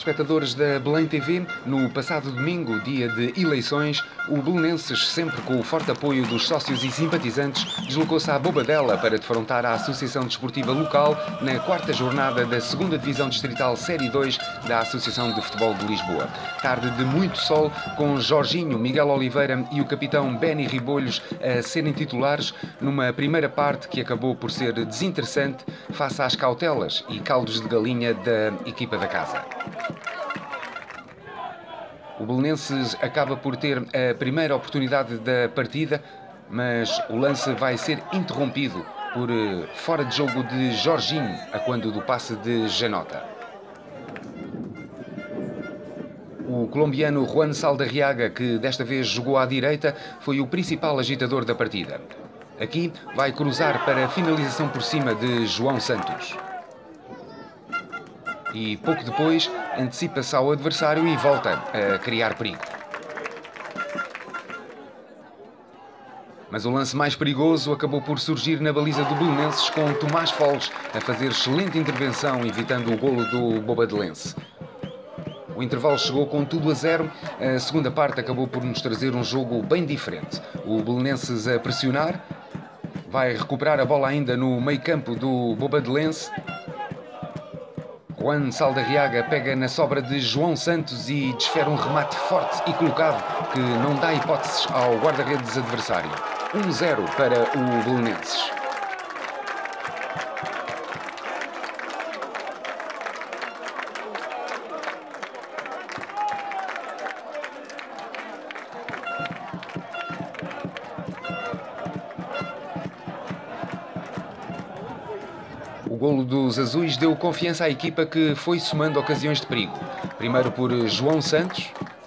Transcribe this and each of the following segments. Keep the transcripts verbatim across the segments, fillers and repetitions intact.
Espectadores da Belém T V, no passado domingo, dia de eleições, o Belenenses, sempre com o forte apoio dos sócios e simpatizantes, deslocou-se à Bobadela para defrontar a Associação Desportiva Local na quarta jornada da segunda Divisão Distrital Série dois da Associação de Futebol de Lisboa. Tarde de muito sol, com Jorginho, Miguel Oliveira e o capitão Benny Ribolhos a serem titulares, numa primeira parte que acabou por ser desinteressante face às cautelas e caldos de galinha da equipa da casa. O Belenenses acaba por ter a primeira oportunidade da partida, mas o lance vai ser interrompido por fora de jogo de Jorginho, a quando do passe de Janota. O colombiano Juan Saldarriaga, que desta vez jogou à direita, foi o principal agitador da partida. Aqui vai cruzar para a finalização por cima de João Santos. E pouco depois antecipa-se ao adversário e volta a criar perigo. Mas o lance mais perigoso acabou por surgir na baliza do Belenenses, com Tomás Foles a fazer excelente intervenção, evitando o golo do Bobadelense. O intervalo chegou com tudo a zero. A segunda parte acabou por nos trazer um jogo bem diferente. O Belenenses a pressionar, vai recuperar a bola ainda no meio-campo do Bobadelense. Juan Saldarriaga pega na sobra de João Santos e desfere um remate forte e colocado que não dá hipóteses ao guarda-redes adversário. um zero para o Belenenses. O golo dos azuis deu confiança à equipa, que foi somando ocasiões de perigo. Primeiro por João Santos.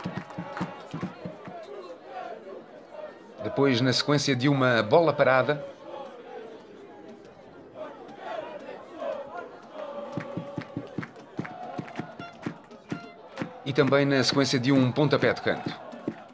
Depois na sequência de uma bola parada. E também na sequência de um pontapé de canto.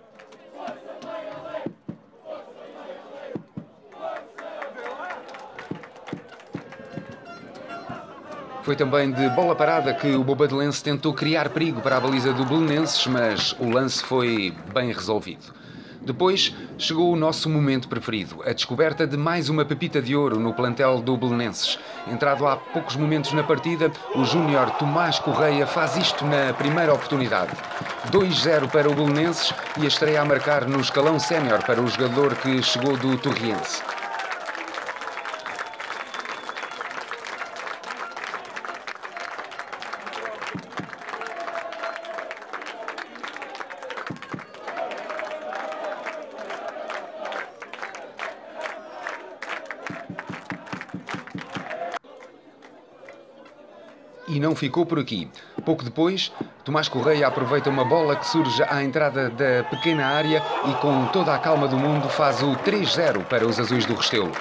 Foi também de bola parada que o Bobadelense tentou criar perigo para a baliza do Belenenses, mas o lance foi bem resolvido. Depois chegou o nosso momento preferido, a descoberta de mais uma pepita de ouro no plantel do Belenenses. Entrado há poucos momentos na partida, o júnior Tomás Correia faz isto na primeira oportunidade. dois zero para o Belenenses e a estreia a marcar no escalão sénior para o jogador que chegou do Torriense. E não ficou por aqui. Pouco depois, Tomás Correia aproveita uma bola que surge à entrada da pequena área e, com toda a calma do mundo, faz o três zero para os azuis do Restelo.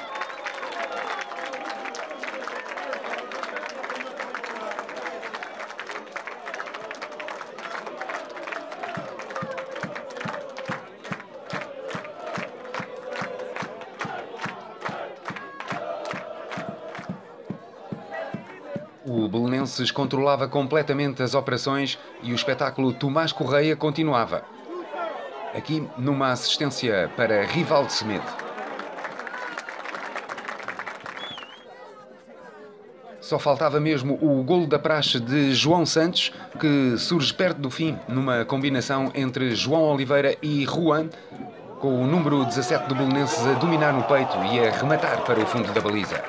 O Belenenses controlava completamente as operações e o espetáculo Tomás Correia continuava. Aqui numa assistência para Rivaldo Semedo. Só faltava mesmo o golo da praxe de João Santos, que surge perto do fim, numa combinação entre João Oliveira e Juan, com o número dezassete do Belenenses a dominar no peito e a rematar para o fundo da baliza.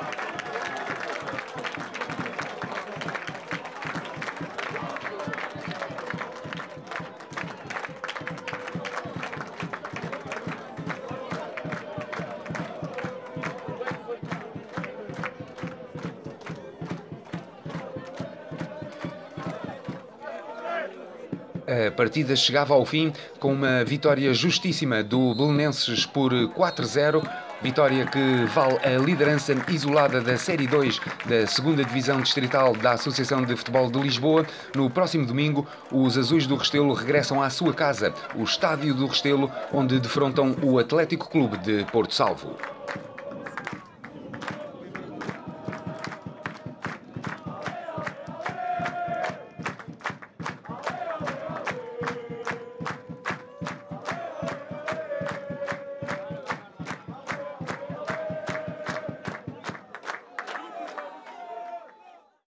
A partida chegava ao fim com uma vitória justíssima do Belenenses por quatro zero, vitória que vale a liderança isolada da Série dois da segunda Divisão Distrital da Associação de Futebol de Lisboa. No próximo domingo, os azuis do Restelo regressam à sua casa, o Estádio do Restelo, onde defrontam o Atlético Clube de Porto Salvo.